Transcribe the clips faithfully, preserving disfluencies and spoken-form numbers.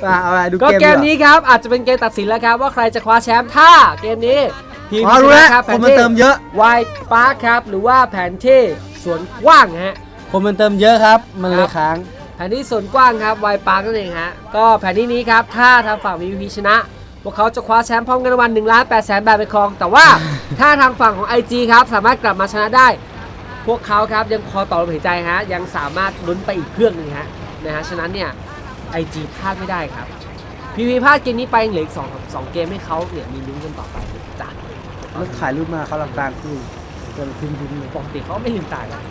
ก็เกมนี้ครับอาจจะเป็นเกมตัดสินแล้วครับว่าใครจะคว้าแชมป์ถ้าเกมนี้ทีมชนะครับแผนที่เติมเยอะไวท์พาร์คครับหรือว่าแผนที่สวนกว้างฮะคนมันเติมเยอะครับมันเลยค้างแผนที่สวนกว้างครับไวท์พาร์คนั่นเองฮะก็แผนที่นี้ครับถ้าทางฝั่ง พี วี พี ชนะพวกเขาจะคว้าแชมป์พร้อมกันรางวัลหนึ่งล้านแปดแสนบาทไปครองแต่ว่าถ้าทางฝั่งของ ไอ จี ครับสามารถกลับมาชนะได้พวกเขาครับยังพอต่อลมหายใจฮะยังสามารถลุ้นไปอีกเครื่องหนึ่งฮะนะฮะฉะนั้นเนี่ย ไอ จี พลาดไม่ได้ครับ พี วี พลาดเกมนี้ไปเหลืออีกสองสองเกมให้เขาเนี่ยมีลุ้นกันต่อไปจ้ะแล้วถ่ายรูปมาเขาหลับตาคือจะพิมพ์พิมพ์ปกติเขาไม่ลืมตากัน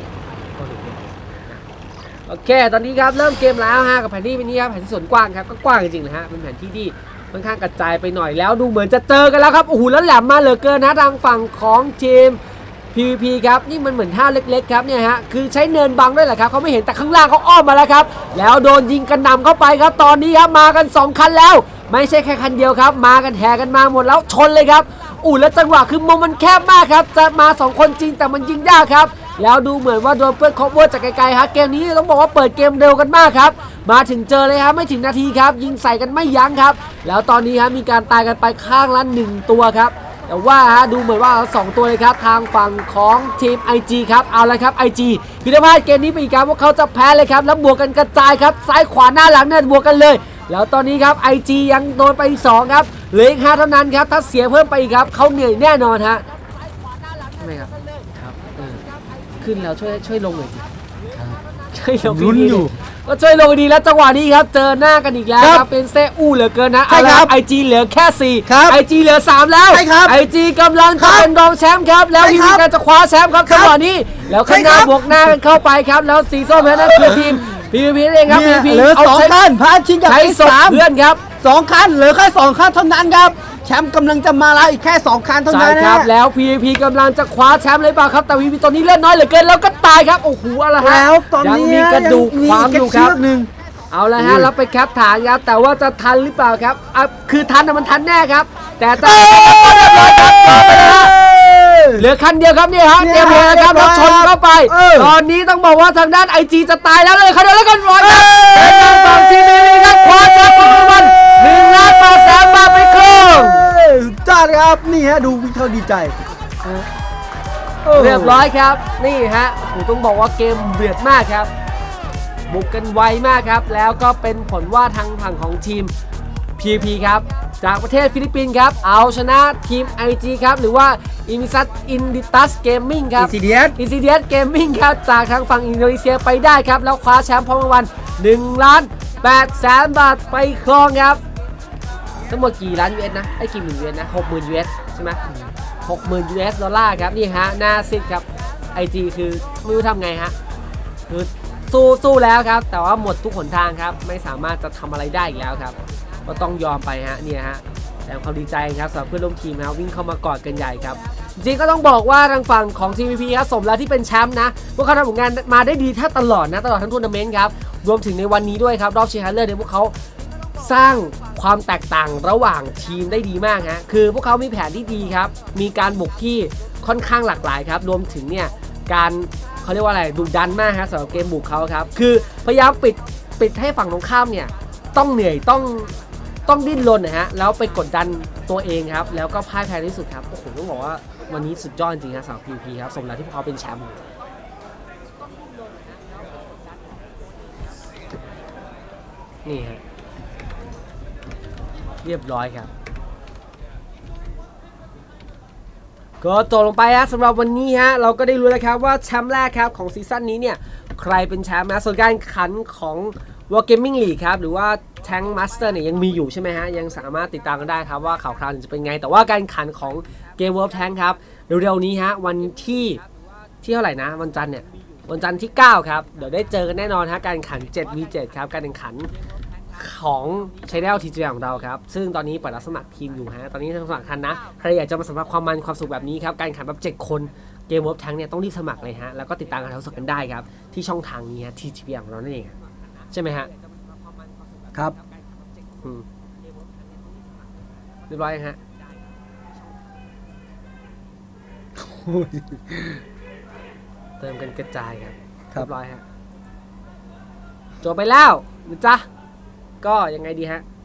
โอเคตอนนี้ครับเริ่มเกมแล้วฮะกับแผนที่เป็นนี้ครับแผนที่ส่วนกว้างครับก็กว้างจริงๆนะฮะเป็นแผนที่ที่ค่อนข้างกระจายไปหน่อยแล้วดูเหมือนจะเจอกันแล้วครับโอ้โหแล้วแหลมมาเหลือเกินนะทางฝั่งของทีม พี วี พี ครับนี่มันเหมือนท่าเล็กๆครับเนี่ยฮะคือใช้เนินบังด้วยแหละครับเขาไม่เห็นแต่ข้างล่างเขาอ้อมมาแล้วครับแล้วโดนยิงกระหน่ำเข้าไปครับตอนนี้ครับมากันสองคันแล้วไม่ใช่แค่คันเดียวครับมากันแห่กันมาหมดแล้วชนเลยครับอู้แล้วจังหวะคือมุมมันแคบมากครับจะมาสองคนจริงแต่มันยิงยากครับแล้วดูเหมือนว่าโดนเพื่อนคอปเวอร์จากไกลๆฮะเกมนี้ต้องบอกว่าเปิดเกมเร็วกันมากครับมาถึงเจอเลยครับไม่ถึงนาทีครับยิงใส่กันไม่ยั้งครับแล้วตอนนี้ฮะมีการตายกันไปข้างละหนึ่งตัวครับแต่ว่าฮะดูเหมือนว่าสองตัวเลยครับทางฝั่งของทีม ไอ จี ครับเอาละครับ ไอ จี พิธภัณฑ์เกมนี้ไปอีกครับว่าเขาจะแพ้เลยครับแล้วบวกกันกระจายครับซ้ายขวาหน้าหลังเนี่ยบวกกันเลยแล้วตอนนี้ครับ ไอ จี ยังโดนไปอีกสองครับเหลืออีกห้าเท่านั้นครับถ้าเสียเพิ่มไปอีกครับเขาเหนื่อยแน่นอนฮะใช่ไหมครับครับขึ้นแล้วช่วยช่วยลงหน่อยสิช่วยลงลุ้นอยู่ก็ช่วยลงดีแล้วจังหวะนี้ครับเจอหน้ากันอีกแล้วครับเป็นเซอู้เหลือเกินนะเอาละไอจีเหลือแค่สี่ไอจีเหลือสามแล้วไอจีกำลังจะเป็นรองแชมป์ครับแล้วทีมการจะคว้าแชมป์ครับจังหวะนี้แล้วข้างหน้าบวกหน้ากันเข้าไปครับแล้วสีส้มนั่นคือทีม พี วี พี เองครับ พี วี พีเหลือสองคันพาชิงกับไอ้สามเพื่อนครับสองคันเหลือแค่สองคันเท่านั้นครับแชมป์กำลังจะมาแล้วอีกแค่สองคันเท่านั้นครับแล้ว พี วี พี กำลังจะคว้าแชมป์เลยเปล่าครับแต่ พี วี พี ตอนนี้เล่นน้อยเหลือเกินแล้วก็ตายครับโอ้โหอะไรฮะแล้วตอนนี้ยังมีกระดูกความอยู่ครับเอาละฮะแล้วไปแคปฐานครับแต่ว่าจะทันหรือเปล่าครับอ่ะคือทันนะมันทันแน่ครับแต่จะเหลือคันเดียวครับเนี่ยฮะเตรียมเลยนะครับแล้วชนเข้าไปตอนนี้ต้องบอกว่าทางด้าน ไอ จี จะตายแล้วเลยคันเดียวแล้วกันร้อยครับเป็นทางฝั่งทีมนี้ครับคว้าแชมป์รางวัลหนึ่งล้านแปดแสนบาทไปครองจ้าครับนี่ฮะดูวิเขาดีใจเรียบร้อยครับนี่ฮะผมต้องบอกว่าเกมเดือดมากครับบุกกันไวมากครับแล้วก็เป็นผลว่าทางฝั่งของทีม พี วี พี ครับจากประเทศฟิลิปปินส์ครับเอาชนะทีม ไอ จี ครับหรือว่าอินิซัตอินดิตัสเกมมิ่งครับอินซิเดียสอินซิเดียสเกมมิ่งครับจากทางฝั่งอินโดนีเซียไปได้ครับแล้วคว้าแชมป์พร้อมรางวัลหนึ่งล้านแปดแสนบาทไปครองครับทั้งหมดกี่ล้าน ยู เอส นะไอ้กี่หมื่น ยู เอส นะหกหมื่น ยู เอส ใช่ไหมหกหมื่น ยู เอส ดอลลาร์ครับนี่ฮะหน้าซิดครับ ไอ จี คือไม่รู้ทำไงฮะคือสู้สู้แล้วครับแต่ว่าหมดทุกหนทางครับไม่สามารถจะทำอะไรได้อีกแล้วครับก็ต้องยอมไปฮะเนี่ยฮะแต่ความดีใจครับสำหรับเพื่อนร่วมทีมนะวิ่งเข้ามากอดกันใหญ่ครับจริงก็ต้องบอกว่าทางฝั่งของ ที วี พี ครับสมแล้วที่เป็นแชมป์นะพวกเขาทำผลงานมาได้ดีถ้าตลอดนะตลอดทั้งทัวร์นาเมนต์ครับรวมถึงในวันนี้ด้วยครับรอบชิงชนะเลิศเนี่ยพวกเขาสร้างความแตกต่างระหว่างทีมได้ดีมากฮะคือพวกเขามีแผนที่ดีครับมีการบุกที่ค่อนข้างหลากหลายครับรวมถึงเนี่ยการเขาเรียกว่าอะไรดุดันมากฮะสำหรับเกมบุกเขาครับคือพยายามปิดปิดให้ฝั่งตรงข้ามเนี่ยต้องเหนื่อยต้องต้องดิ้นรนนะฮะแล้วไปกดดันตัวเองครับแล้วก็พ่ายแพ้ที่สุดครับโอ้โหต้องบอกว่าวันนี้สุดยอดจริงครับสำหรับ พี วี พี ครับสมแล้วที่พวกเขาเป็นแชมป์นี่ฮะเรียบร้อยครับก็จบลงไปฮะสำหรับวันนี้ฮะเราก็ได้รู้แล้วครับว่าแชมป์แรกครับของซีซั่นนี้เนี่ยใครเป็นแชมป์นะส่วนการขันของ World Gaming League ครับหรือว่า Tank Master เนี่ยยังมีอยู่ใช่ไหมฮะยังสามารถติดตามกันได้ครับว่าข่าวคราวจะเป็นไงแต่ว่าการขันของเกม World Tank ครับเร็วๆนี้ฮะวันที่ที่เท่าไหร่นะวันจันทร์เนี่ยวันจันทร์ที่เก้าครับเดี๋ยวได้เจอกันแน่นอนฮะการขัน เจ็ด วี เจ็ด ครับการแข่งขันของ Channel ที จี ของเราครับซึ่งตอนนี้เปิดรับสมัครทีมอยู่ฮะตอนนี้ทั้งสองคันนะใครอยากจะมาสัมผัสความมันความสุขแบบนี้ครับการแข่งขันแบบเจ็ดคนเกม World Tank เนี่ยต้องรีบสมัครเลยฮะแล้วก็ติดตามการถ่ายทอดสดกันได้ครับที่ช่องทางนี้ฮะ ที จี ของเรานั่นเองใช่ไหมฮะครับเรียบร้อยฮะเติมกันกระจายครับเรียบร้อยฮะจบไปแล้วนะจ๊ะก็ยังไงดีฮะ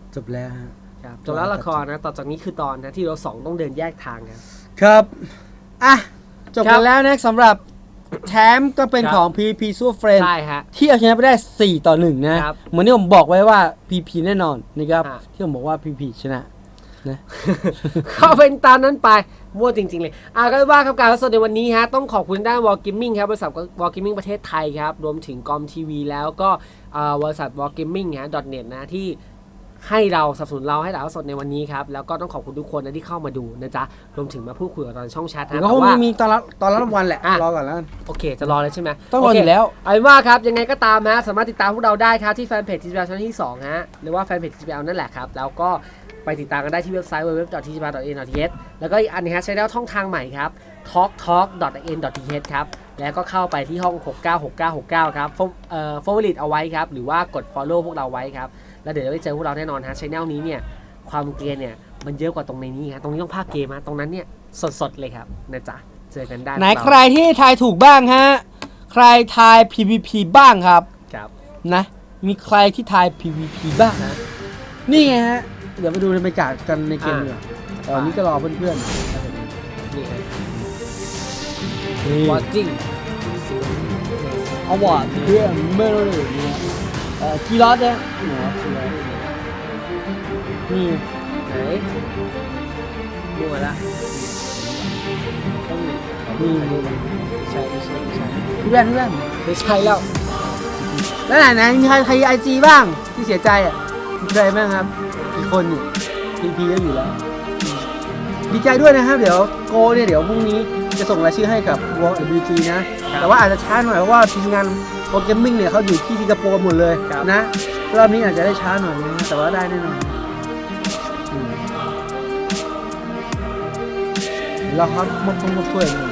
จบแล้วฮะครับจบแล้วละครนะต่อจากนี้คือตอนนะที่เราสองต้องเดินแยกทางครับครับอ่ะจบครักับ นแล้วนะสำหรับแชมป์ก็เป็นครับของ พี พี Super Friends ใช่ฮะที่เอาชนะไปได้สี่ต่อหนึ่งนะครับ เหมือนที่ผมบอกไว้ว่า พี พี แน่นอนนะครับอ่ะที่ผมบอกว่า พี พี ชนะนะก็เป็นตามนั้นไปมั่วจริงๆเลยอ่ะก็ว่าครับการรับสดในวันนี้ฮะต้องขอบคุณด้าน War Gaming ครับบริษัท War Gaming ประเทศไทยครับรวมถึงกอมทีวีแล้วก็อ่าบริษัท War Gaming ฮะ .net นะที่ให้เราสนับสนุนเราให้ถ่ายทอดสดในวันนี้ครับแล้วก็ต้องขอบคุณทุกคนนะที่เข้ามาดูนะจ๊ะรวมถึงมาพูดคุยกับเราในช่องแชทเดี๋ยนะวก็คงแต่ว่ามีตอนรับตอนรับรางวัลแหละอ่ะรอก่อนแล้วกันโอเคจะรอเลยใช่ไหมต้องรอโเคอยู่แล้วเอาเป็นว่าครับยังไงก็ตามนะสามารถติดตามพวกเราได้ครับที่แฟนเพจทีจีพีชั้นที่สองฮะหรือว่าแฟนเพจทีจีพีนั่นแหละครับแล้วก็ไปติดตามกันได้ที่เว็บไซต์ ดับเบิลยู ดับเบิลยู ดับเบิลยู ดอท ที จี พี ดอท เอ็น ดอท ที เอช แล้วก็อีกอันนึงฮะใช้ได้ช่องทางใหม่ครับ ทอล์ก ทอล์ก ดอท เอ็น ดอท ที เอช ครับแล้วก็เข้าไปที่ห้องหกเก้าหกเก้าหกเก้าครับเอ่อ favorite เอาไว้ครับหรือว่ากด follow พวกเราไว้ครับแล้วเดี๋ยวจะได้เจอพวกเราแน่นอนฮะช่องนี้เนี่ยความเกรียนเนี่ยมันเยอะกว่าตรงในนี้ฮะตรงนี้ต้องภาคเกมฮะตรงนั้นเนี่ยสดๆเลยครับนะจ๊ะเจอกันได้ไหนใครที่ทายถูกบ้างฮะ ใครทาย พี วี พี บ้างครับครับนะ มีใครที่ทาย พี วี พี บ้างนะนี่ไงฮะ เดี๋ยวไปดูในบรรยากาศกันในเกมดีกว่าตอนนี้ก็รอเพื่อนนี่ฮะๆนี่ watching เอาวอร์ดเพื่อนเมื่อเลยเนี่ยเอ่อกีรอสเนี่ยหัวกีรอสนี่ไหนมั่วละต้องนี่ใช่ไม่ใช่ไม่ใช่พี่แว่นพี่แว่นไม่ใช่แล้วแล้วไหนไหนมีใครใครไอจีบ้างที่เสียใจอ่ะมีใครบ้างครับกี่คนเนี่ยพีพีก็อยู่แล้ว ดีใจด้วยนะครับ เดี๋ยวโกเนี่ยเดี๋ยวพรุ่งนี้จะส่งรายชื่อให้กับ War ดับเบิลยู จี นะ แต่ว่าอาจจะช้าหน่อยเพราะว่าทีมงาน War Gaming เนี่ยเขาอยู่ที่สิงคโปร์หมดเลยนะรอบนี้อาจจะได้ช้าหน่อยนะแต่ว่าได้แน่นอนอืมเราครับมดต้องมดถ้วยเลย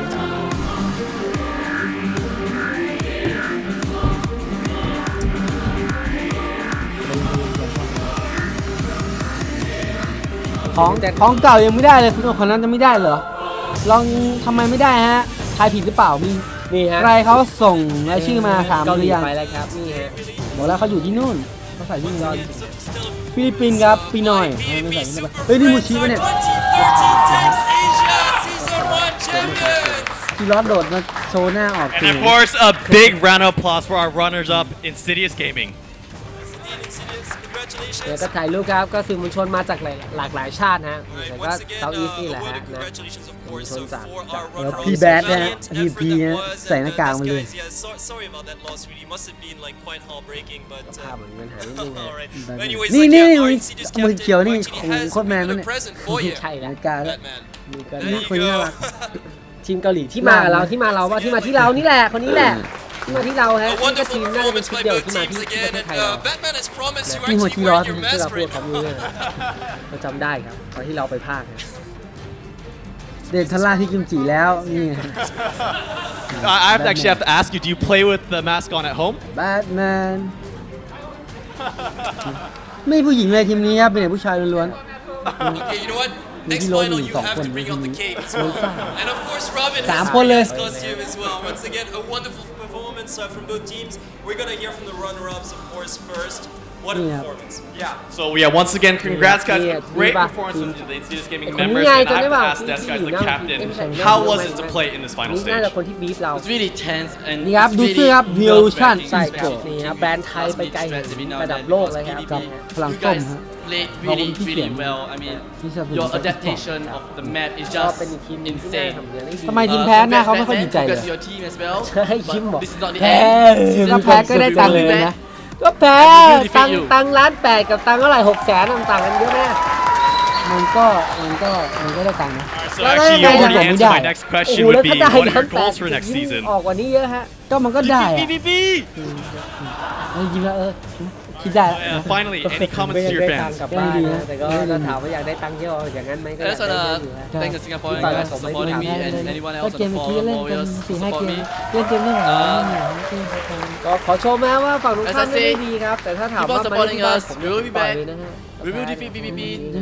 ของแต่ของเก่ายังไม่ได้เลยคุณคนนั้นจะไม่ได้เหรอลองทำไมไม่ได้ฮะทายผิดหรือเปล่ามีนี่ฮะใครเขาส่งรายชื่อมาถามเกาหหรืลีอยังไปแล้วครับนี่ฮะบอกแล้วเขาอยู่ที่นู่นเขาใส่ที่นู่นฟิลิปปินส์ครับปีหน่อยไม่ใส่ที่นู่นเฮ้ยนี่มูชิปะเนี่ยกีรอสโดดมาโชว์หน้าออก And of course, a big round of applause for our runners-up, Insidious Gaming. เดี๋ยวก็ถ่ายรูปครับก็สื่อมวลชนมาจากหลายหลากหลายชาติฮะแต่ก็เซาท์อีสต์นี่แหละฮะนะมวลชนจากจากแล้วพี่แบดนะฮะพีพีนะใส่หน้ากากมาเลยภาพเหมือนมันหายนิดนึงฮะนี่นี่มือเขียวนี่ของโคตรแมนนั่นเนี่ยไม่ใช่แล้วกานี่ก็นี่คนนี้น่ารักทีมเกาหลีที่มากับเราที่มาเราว่าที่มาที่เรานี่แหละคนนี้แหละที่มาที่เราฮะ A นี่ก็ที wonderful มน่าจะเป็น performance ชุด by เดียว both ที่มา teams ที่ประ again, เทศ and ไทยเรา uh, Batman has promised you นี่หัว actually กีรอส wearing your ที่เรา mask พูด right คำ now. นี้เลยเราจำได้ครับตอนที่เราไปภาคนะเดนทัลล่าที่กิมจิแล้วนี่ I I have to actually have to ask you, do you play with the mask on at home? แบทแมนไม่ผู้หญิงเลยทีมนี้ครับเป็นแต่ผู้ชายล้วน Okay, you know what? Maybe Next Lord final, Lee you song have to one, bring out the maybe. cape as well. And of course, Robin Sám has con bring lên. his costume as well. Once again, a wonderful performance uh, from both teams. We're gonna hear from the runner-ups, of course, first. What a Yeah. performance! Yeah. So yeah, once again, congrats guys. Yeah, Great yeah. performance from the Insidious Gaming คนนี้ members. ไง And I จำได้ have เป to ล่า ask ที่ Des ที่ guys, อยู่ the หน้า captain, ไม่ใช่ how was it to play in this final นี่น่าจะ stage? คนที่บีฟเรา It's really tense and นี่ครับ it's ดู really เสื้อครับ Revolution nerve-wracking, ใช่ครับ especially นี่ครับ P V P แบรนด์ไทยไปไกลถึงระดับโลกเลยครับ P V P. พลัง You ส้ม guys ฮะ played Họ really, cũng thích really chuyển. well. I mean, ที่สนับสนุน your adaptation of the map is ก็ just เป็นอีกทีมหนึงที่น่า insane. ทำเรื่องได้ดีทำไม Uh, ทีมแพ้หน้า congrats, เขาไม่ค่อย Batman. ดีใจเลย Congrats to your team as well. ใช่ยิ้ม But บอก this is not the แพ้ end. ถ้าแพ้ก็ได้ตังค์เลยนะ ก็แพ้ตังค์ตังค์ล้านแปดกับตังค์เท่าไหร่หกแสนต่างกันเยอะแม่มันก็มันก็มันก็ได้ตังค์นะ So Well, actually, you well, already well, answered my well, next โอ้ question โห would แล้ว be ถ้าได้ what are ล้าน your แปด goals for next ยิ้ม season? ออกกว่านี้เยอะฮะก็มันก็ได้อะ P V P. เออยิ้มแล้วเออคิดได้ Yeah, นะ finally, any ก็ comments to ยัง your ได้ตังค์ fans? กลับบ้านดีนะนะแต่ก็ดีนะถ้าถามว่าอยากได้ตังค์เยอะอย่างนั้นไหมก็ I อยาก just ได้ wanna เยอะอยู่ฮะ thank the Singaporean But guys for I supporting me and anyone ก็ else เกม on the เมื่อกี้ forum เล่นกัน warriors สี่ who ห้าเก support ม me. เล่นเกมไม่ไหวอ่าก็ขอชมนะว่าฝั่งตรงข้าม As I ไม่ได้ say, ดีครับ แต่ถ้าถามว่า keep on มาเล่นที่บ้าน supporting us. ผม We will be ปล่อย back. เลยนะฮะ We will defeat P V P. นี่ฮะ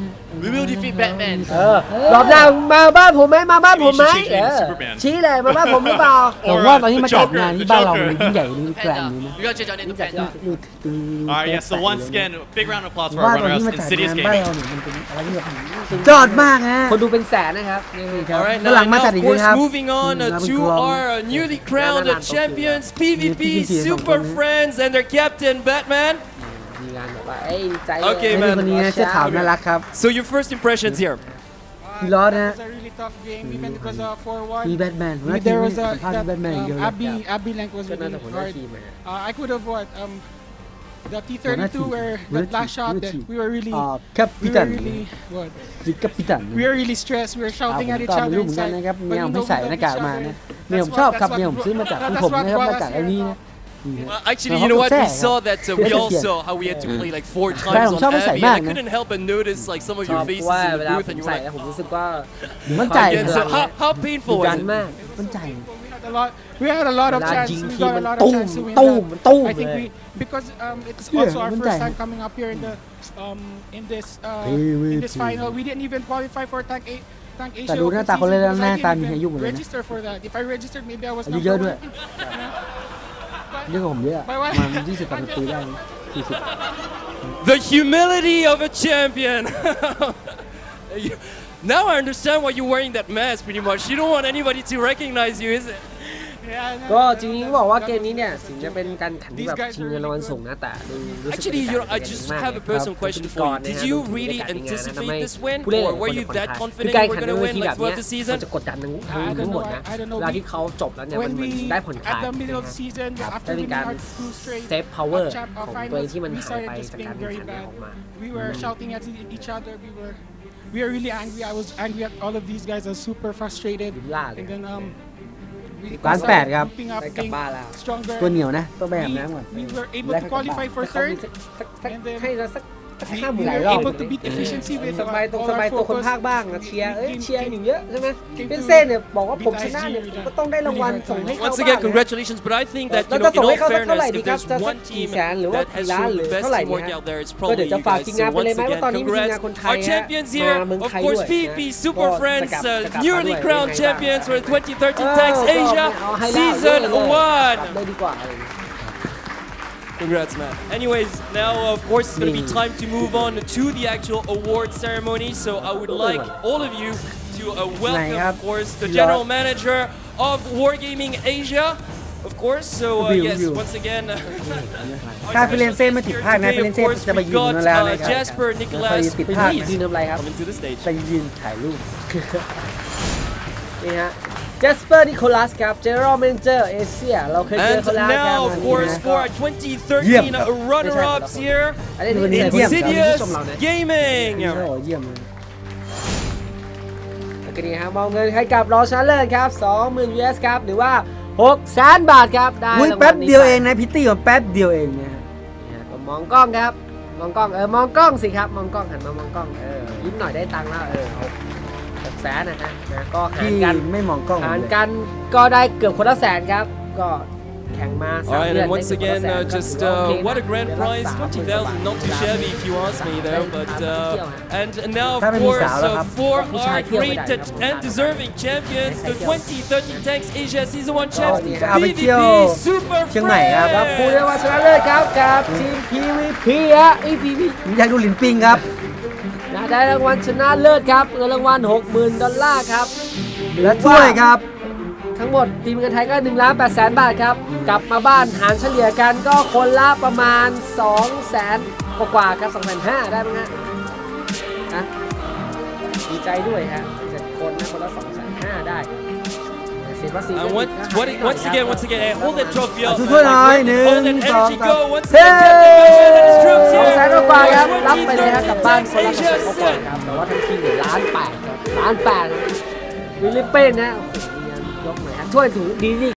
We will defeat Batman. เออรอบหน้ามาบ้านผมไหมมาบ้านผมไหม You should change เอ your name อ to Superman. ชี้เลยมาบ้านผมหรือเปล่าผมว่าตอนที่มาจัดงานที่บ้านเรามันยิ่งใหญ่นี่แกรน Panda. นี้นะ We gotta change our name to Panda. Alright, yes, so once again, big round of applause for ว่า our ตอน runners-up ที่มาจัด Insidious งานบ้าน Gaming. เราเนี่ยมันเป็นอะไรที่แบบสุดยอดมากฮะคนดูเป็นแสนนะครับนี่ครับ All right, ฝรั่ง now, มา now จัด of อีกนะ course, ครับ moving on uh, Mm, to Nabin our uh, newly crowned Nananan champions, P V P Nabin Nabin Super Nabin Friends, and their captain, Batman. มีงานแบบว่าเอ้ยดีใจโอเคไอ้แมคนนี้นะเสื้อขาวน่ารักครับ So your first impressions here. พี่ล้อนะ It was a really tough game, even because uh, four one. มีแบทแมนหัวหน้าทีม There นี่ was สั a มภาษณ์ that, แบทแมน um, เยอะเลย Abby Abby Lank was ก็น่า really จะหัวหน้า hard. ทีมนะ Uh, I could have what um the T หัวหน้าที thirty-two ม where หัวห that น้า last ทีม shot that we were really อ่าคัป we ปิตัน were really what จิกัปปิตัน we were really stressed. We were อ่า shouting ผม at ก็ each ไม่ other รู้เหมือนกัน inside. นะครับ But เมีย you ผม know ไม่ we ใส่ love หน้า each กากมา other. นะเมียผม That's ชอบ what ครับ that's เมียผม what ซื้อมาจาก that's คุณผม what นะครับ brought มา us จาก here. ไอ้นี่นะ Well, actually, No, you know how what? to We say, saw huh? that uh, Yes, we yes, also yes. how we had to play like four Right, times I'm on sorry, Abby, say and I man. couldn't help but notice like some of ช your อบ faces ว่า in เว the ลา booth, ผ and ม you ใส่ were แล้ว like, ผมรู้สึกว่ามั่นใจ yeah, so how, how painful ดั was น it? มากมั่นใจ We had a lot. We had a lot of เวลา chance. ยิง We ที got มั a น lot of ตุ้ม chance to win ตุ้ม that. ตุ้ม I think เลย we because um, it's Yeah, also our one first time. time coming up here in the um, in this uh, Hey, wait, in this hey. final. We didn't even qualify for Tank A Tank Asia แต่ดูหน้า Open ตาคนเล่น season แล้ว because หน้า I ตา didn't มีอา even ยุหมดเลยนะ register for that. If I registered, maybe I was อายุ number เยอะด้วย one. เยอะกว่าผมเยอะประมาณยี่สิบสามสิบปีได้สี่สิบ The humility of a champion. Now I understand why you're wearing that mask. Pretty much, you don't want anybody to recognize you, is it? Yeah, no, ก็จ that- ริง that ๆบอกว่า was- เก that ม was นี้เนี่ย good. ถึงจะเป็นการแข่งที่แบบชิงเงินรางวัลสูงนะแต่ดูรู้สึก Actually, you know, I just have a personal question for you. Did you really anticipate this win, or were you that คือ confident การ you แข่ were ง going ใน to เว win ทีแบ like บเนี้ throughout ย the มัน season? จะกดดันทั้งทั้ง I don't ทั้งหมด know, นะ I- I don't know. เวลาที่เขาจบแล้วเนี่ยมัน When มัน we ได้ผลคลาย at the middle of season ครับ after ได้มี winning การ our two straight เซฟพาวเวอร์ champ ข uh, องตัวเอง finals, ที่มัน we หายไป started just จากการ being แข่ง very ขันเนี่ย bad. ออกมา We were shouting at e- each other. We were we were really angry. I was angry at all of these guys. I was super frustrated. ยิ้มล่าเลย And then um, we ร้าน started แปดครับ pumping up, ได้กลับ being บ้านแล้ว stronger. ตัวเหนียวนะต้องไปอาบ We, น้ำก่อน we were able แล้ว to ก็กลับบ้าน qualify for แต่เขามี third. สักสักสัก And then ให้เราสักสัก We, ห้าห we มื่นหลาย were รอบ able to beat efficiency with สบาย uh, ตรง all สบาย our ตัวคน focus. ภาคบ้างนะเชียร์เอ้ย Came เชียร์ to- อยู่เยอะใช่ไหม came เป็น to เส้นเนี่ยบอกว่าผม beat ชนะเนี่ย I G ผมก็ต้องได้รางวัลส่งให้เขา Once บ้าง again, นะ congratulations. But I think that, เรา you จะ know, ส่ง in ให้ all เขาสักเท่าไหร่ fairness, ดี if ครับ there's จะสัก one กี่ team แสนหรือว่า that กี่ has ล้าน shown หรือ the best เท่าไหร่ดี teamwork ฮะ out there, it's ก็เดี๋ยว probably จะ you ฝาก guys. ทีม So งานไปเลย once ไหมว่า again, ตอนนี้มีทีมงาน congrats. คนไทย Our ฮะ champions มา here, เมือง of ไทย course, ด้วย P นะ V P ก็ Super จะ Friends, กลับ uh, จะกลับมา newly ด้วย crowned ยังไงบ้าง champions for the twenty เอ thirteen อ Tanks ก็ Asia เอาให้แล้ว Season เลยกลับ one. เลยดีกว่าอะไรอย่างเงี้ย Congrats, man. Anyways, now of course it's going to be time to move on to the actual award ceremony. So I would like all of you to uh, welcome, of course, the general manager of Wargaming Asia, of course. So uh, Review, yes, review. once again, ถ้าฟิเลนเซ่ไม่ติดพลาดนะฟิเลนเซ่จะไปยืนตรงนั้นแล้วนะครับ Jasper ถ้า Nicholas ติดเป็นพลาดที่นะยืนทำอะไรครับ coming to the stage. ไปยืนถ่ายรูปนี่ฮะ Jasper Nicholas ครับ General Manager Asia เราเคยเจอ And เขาแล้วครับ now, of course, for our twenty thirteen runner-ups here, อันนี้นี่เยี่ยม Insidious ชมเรานะ Gaming. โอ้โหเยี่ยมเลยโอเคนี่ฮะมองเงินให้กับรองชนะเลิศครับ สองหมื่น ยู เอส ครับ หรือว่า หกแสน บาทครับ ได้อุ้ยรางวัลแป๊บนี้เดียวเองนะพิตตี้กับแป๊บเดียวเองนะฮะนี่ฮะก็มองกล้องครับ มองกล้อง เออ มองกล้องสิครับ มองกล้องหันมามองกล้อง เออ ยิ้มหน่อยได้ตังค์แล้ว เออเอาหกแสนนะฮะนะก็หารพี่กันไม่มองกล้องผมหารเลยกันก็ได้เกือบคนละแสนครับ ก็แข่งมาสาม Alright, เดือน and ได้ once เกือบคนละ again, แสน uh, ก็ just ถือว่าโอ uh, เค what a นะ grand เดือนละ prize, สามหมื่น twenty กว่า thousand, not too บาท shabby if you ask me though, but uh, and now of ถ้าไม่มี course สาวแล้วครับ uh, for ผู้ชาย our เที่ยวไม่ great ได้ครับ and deserving champions, the twenty thirteen Tanks Asia Season one จะ champs, เอาไป P V เที่ยว P Super เชียงใหม่ครับครับผู้ได้ว่าชนะเลิศครับกับทีม พี วี พี ฮะ พี วีผมอยากดูหลินปิงครับนะได้รางวัลชนะเลิศครับเงินรางวัล หกหมื่น ดอลลาร์ครับและถ้วยครับทั้งหมดทีมเงินไทยก็หนึ่งล้านแปดแสนบาทครับ กลับมาบ้านหารเฉลี่ยกันก็คนละประมาณ สองแสน กว่าๆครับ สองแสนห้า ได้ไหมฮะนะดีใจด้วยฮะเจ็ดคนนะคนละ สองแสนห้า ได้เสียภาษี And once, what, once again, once again, hey, hold that trophy up. สู้ man. ๆหน่อย Like, หนึ่ง hold that สอง energy สาม go. Once เฮ้ again, Captain Batman and his troops สองแสน here. กว่าครับ รับ twenty ไปเลยครับกลับ thirteen บ้าน Tanks คนละสอง Asia แสนกว่า set. ครับแต่ว่าทั้งทีมเนี่ยล้านแปดครับล้านแปดฟิลิปปินส์นะโอ้โหนี่ยกหน่อยฮะช่วยถึงดีนี่